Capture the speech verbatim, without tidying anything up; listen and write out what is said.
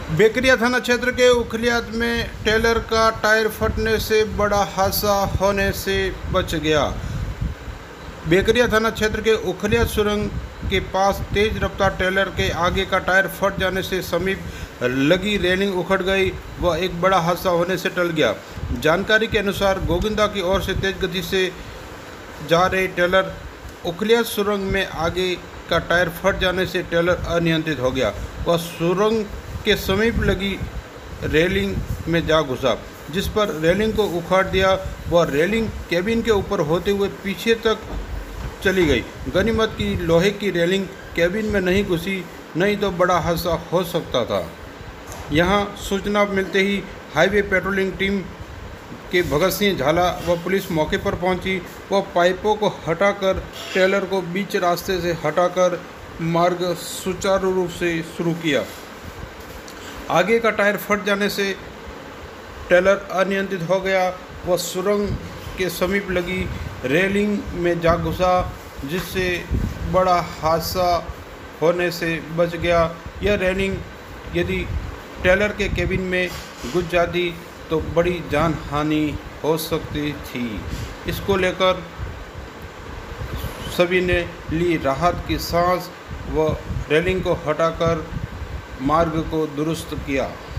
बेकरिया थाना क्षेत्र के उखलियात में टेलर का टायर फटने से बड़ा हादसा होने से बच गया। बेकरिया थाना क्षेत्र के उखलियात सुरंग के पास तेज रफ्तार टेलर के आगे का टायर फट जाने से समीप लगी रेलिंग उखड़ गई व एक बड़ा हादसा होने से टल गया। जानकारी के अनुसार गोविंदा की ओर से तेज गति से जा रहे टेलर उखलियात सुरंग में आगे का टायर फट जाने से टेलर अनियंत्रित हो गया। वह सुरंग के समीप लगी रेलिंग में जा घुसा, जिस पर रेलिंग को उखाड़ दिया। वह रेलिंग केबिन के ऊपर होते हुए पीछे तक चली गई। गनीमत की लोहे की रेलिंग केबिन में नहीं घुसी, नहीं तो बड़ा हादसा हो सकता था। यहां सूचना मिलते ही हाईवे पेट्रोलिंग टीम के भगत सिंह झाला व पुलिस मौके पर पहुंची। वह पाइपों को हटाकर टेलर को बीच रास्ते से हटाकर मार्ग सुचारू रूप से शुरू किया। आगे का टायर फट जाने से टेलर अनियंत्रित हो गया। वह सुरंग के समीप लगी रेलिंग में जा घुसा, जिससे बड़ा हादसा होने से बच गया। यह रेलिंग यदि टेलर के केबिन में घुस जाती तो बड़ी जान हानि हो सकती थी। इसको लेकर सभी ने ली राहत की सांस व रेलिंग को हटाकर मार्ग को दुरुस्त किया।